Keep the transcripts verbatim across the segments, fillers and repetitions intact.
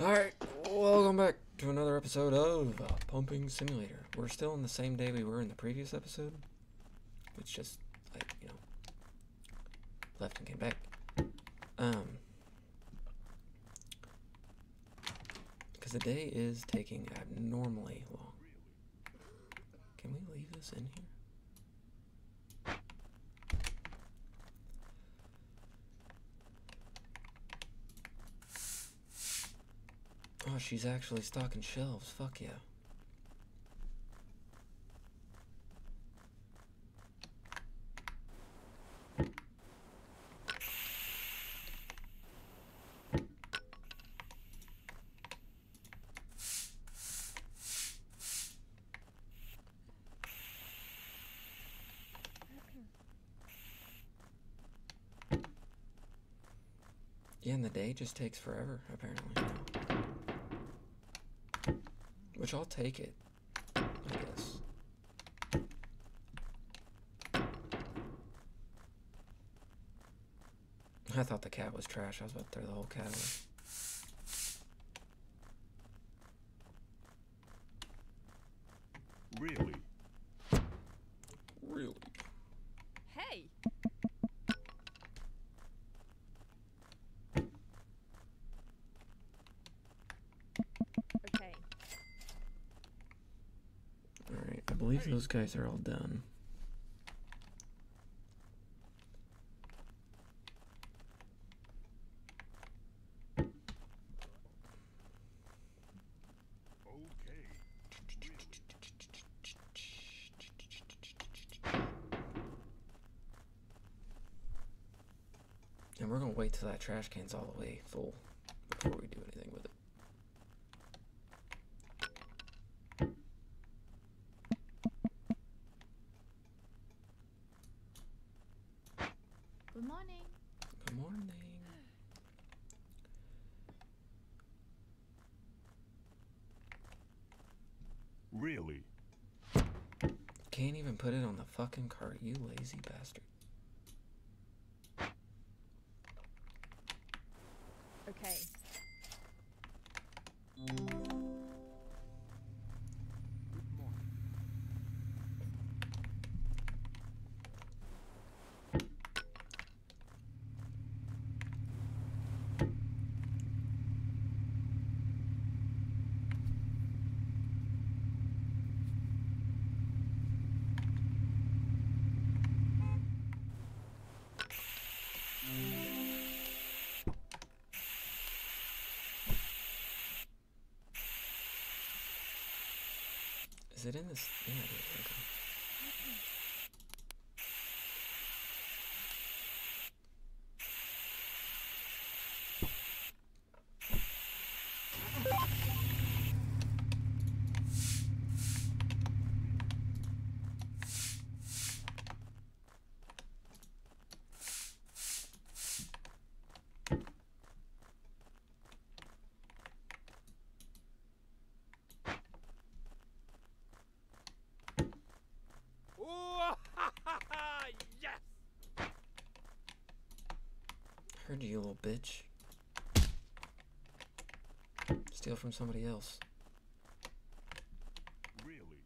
Alright, welcome back to another episode of uh, Pumping Simulator. We're still on the same day we were in the previous episode. It's just, like, you know, left and came back. Um, because the day is taking abnormally long. Can we leave this in here? Oh, she's actually stocking shelves. Fuck yeah. Yeah, and the day just takes forever, apparently. Which I'll take it, I guess. I thought the cat was trash. I was about to throw the whole cat away. Really? Really? Hey! Okay. Alright, I believe those guys are all done. And we're gonna wait till that trash can's all the way full before we do anything with it. Good morning. Good morning. Really? Can't even put it on the fucking cart, you lazy bastard. Okay. Is it in this? Yeah, it is. Okay. Yes! Heard you, little bitch. Steal from somebody else. Really?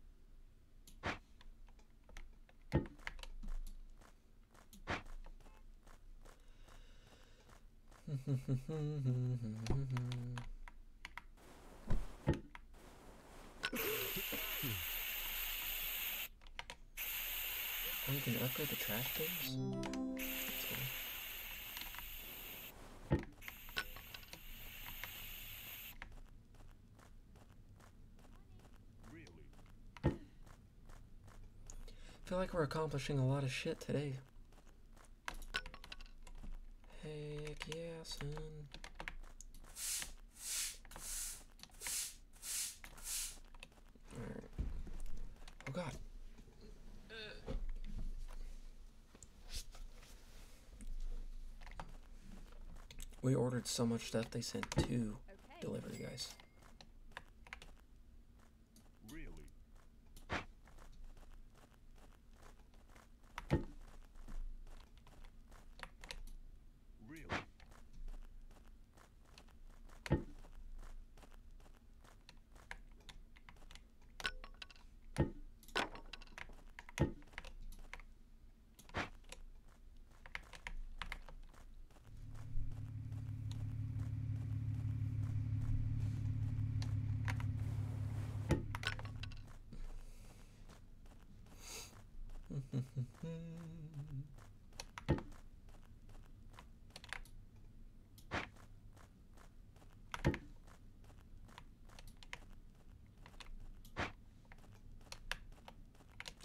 Oh, you can upgrade the trash bins? That's cool. Really? I feel like we're accomplishing a lot of shit today. Heck yeah, son. Alright. Oh god. We ordered so much stuff they sent two Okay. delivery guys. Really? Really?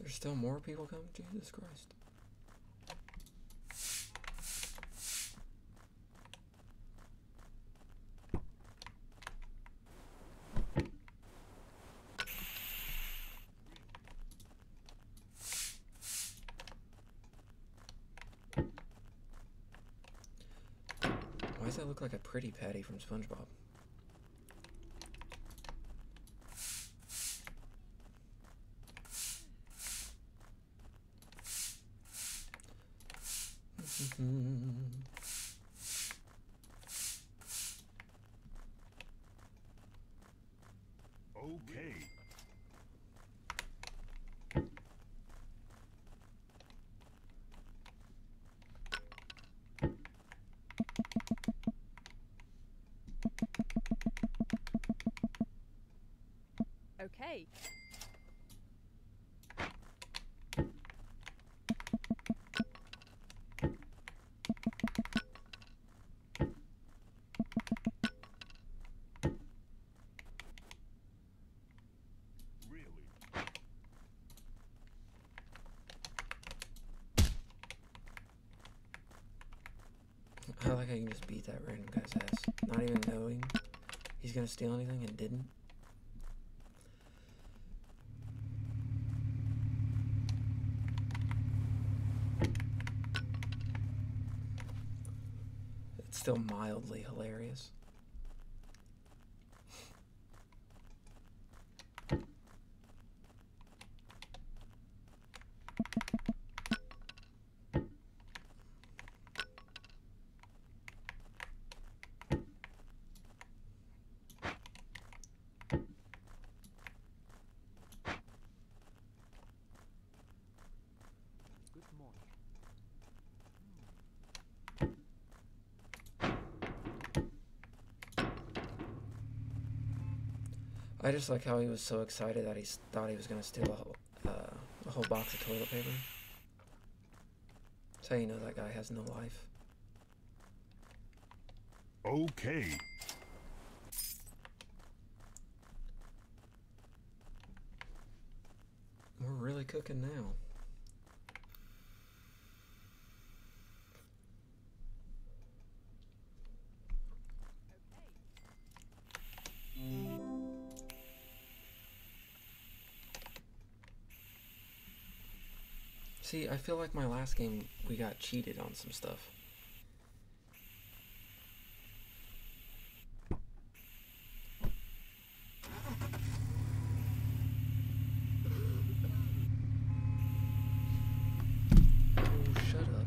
There's still more people coming? Jesus Christ. Why does that look like a pretty patty from SpongeBob? Okay. Okay. Really? I like how you can just beat that random guy's ass, not even knowing he's gonna steal anything and didn't. It's still mildly hilarious. Good morning. I just like how he was so excited that he s- thought he was gonna steal a whole, uh, a whole box of toilet paper. That's how you know that guy has no life. Okay. We're really cooking now. See, I feel like my last game, we got cheated on some stuff. Oh, shut up.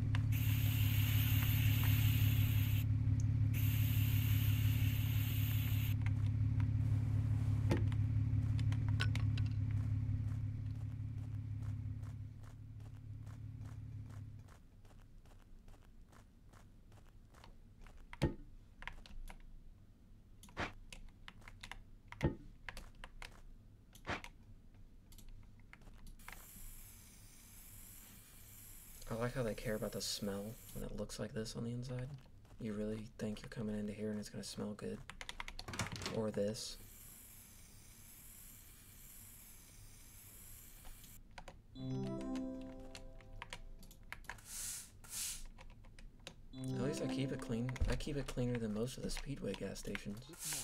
I like how they care about the smell when it looks like this on the inside. You really think you're coming into here and it's gonna smell good? Or this? At least I keep it clean. I keep it cleaner than most of the Speedway gas stations. Good morning.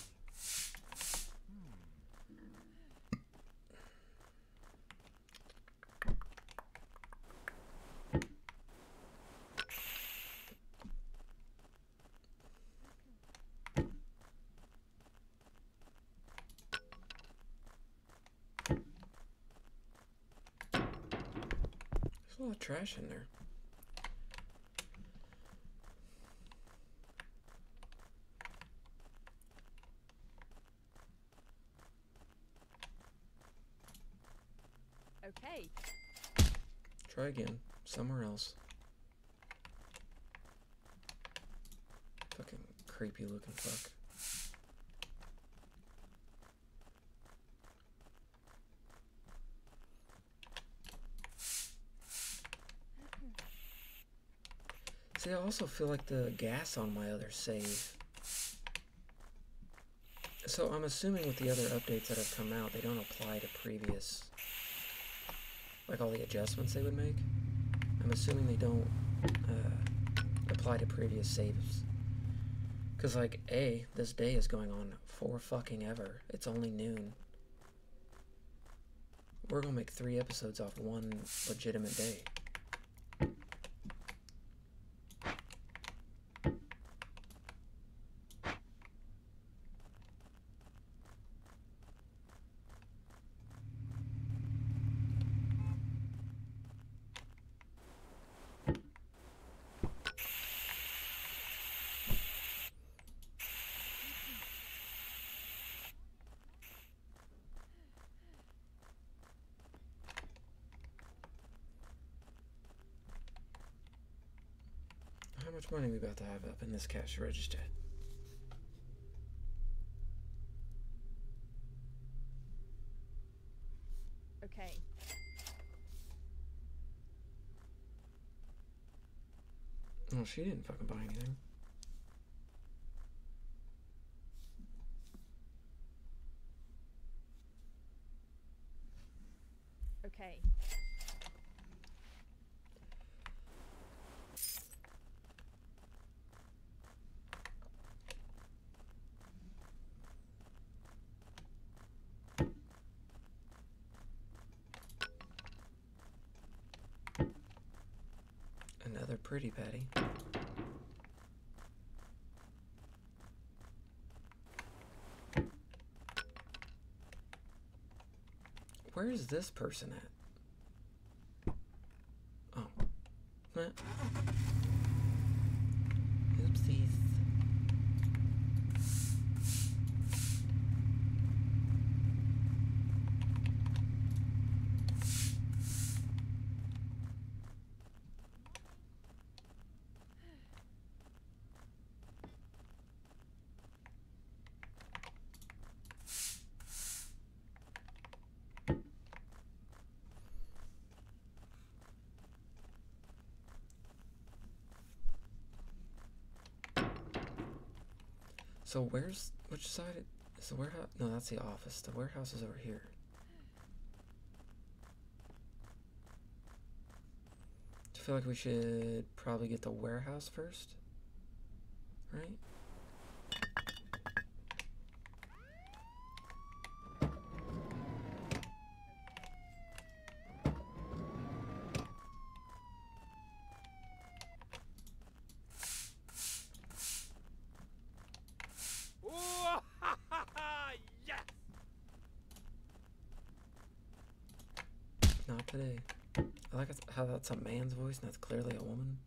There's a lot of trash in there. Okay. Try again. Somewhere else. Fucking creepy looking fuck. See, I also feel like the gas on my other save. So I'm assuming with the other updates that have come out, they don't apply to previous like all the adjustments they would make. I'm assuming they don't uh, apply to previous saves. Because, like, A, this day is going on for fucking ever. It's only noon. We're gonna make three episodes off one legitimate day. How much money we about to have up in this cash register? Okay. Well, she didn't fucking buy anything. Okay. Another pretty patty. Where is this person at? Oh. Meh. Oopsies. So where's, which side is the warehouse? No, that's the office. The warehouse is over here. I feel like we should probably get the warehouse first, right? Not today. I like how that's a man's voice and that's clearly a woman.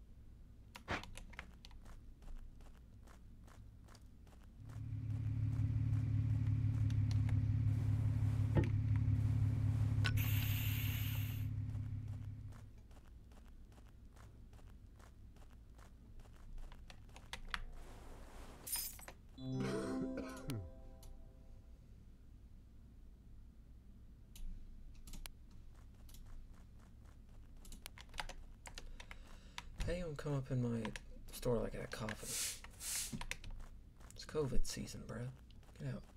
Hey, you don't come up in my store like that coughing. It's COVID season, bro. Get out.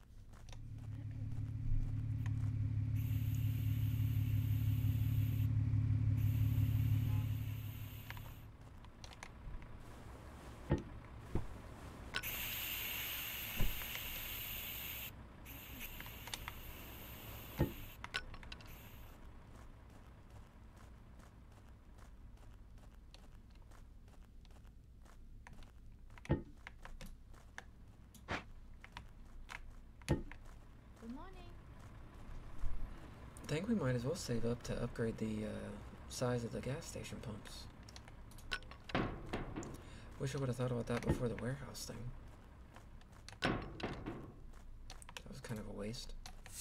I think we might as well save up to upgrade the uh, size of the gas station pumps. Wish I would have thought about that before the warehouse thing. That was kind of a waste.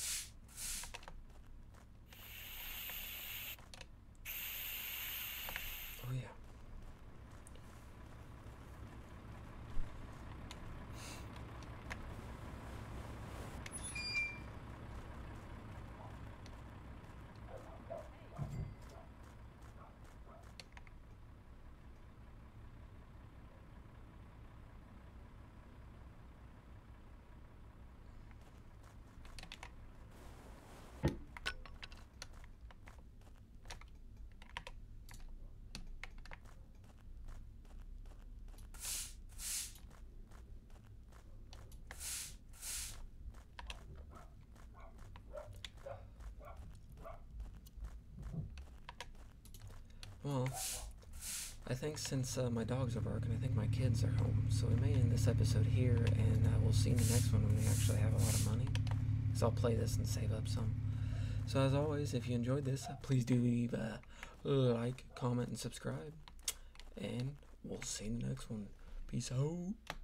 Oh yeah. well, I think since uh, my dogs are barking, I think my kids are home. So we may end this episode here, and uh, we'll see in the next one when we actually have a lot of money. So I'll play this and save up some. So as always, if you enjoyed this, uh, please do leave a like, comment, and subscribe. And we'll see you in the next one. Peace out.